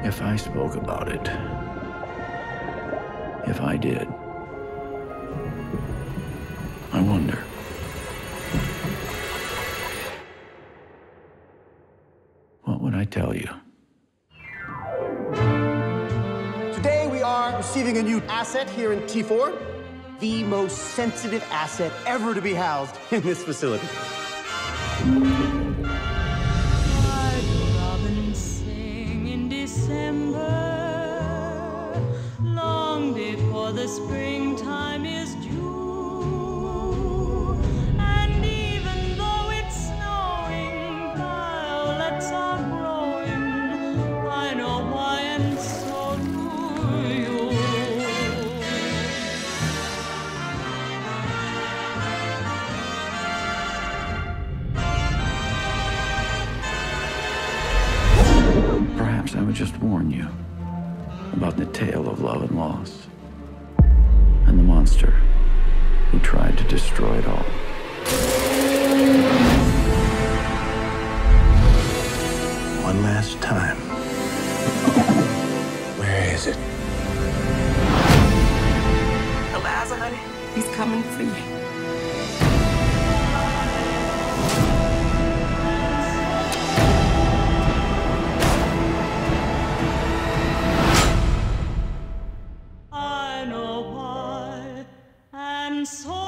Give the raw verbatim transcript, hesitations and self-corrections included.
If I spoke about it, if I did, I wonder. What would I tell you? Today we are receiving a new asset here in T four, the most sensitive asset ever to be housed in this facility. Long before the springtime is due, and even though it's snowing, violets are growing. I know why, and so do you. Perhaps I would just warn you about the tale of love and loss, and the monster who tried to destroy it all. One last time. Where is it? Eliza, honey, he's coming for you. I know why, and so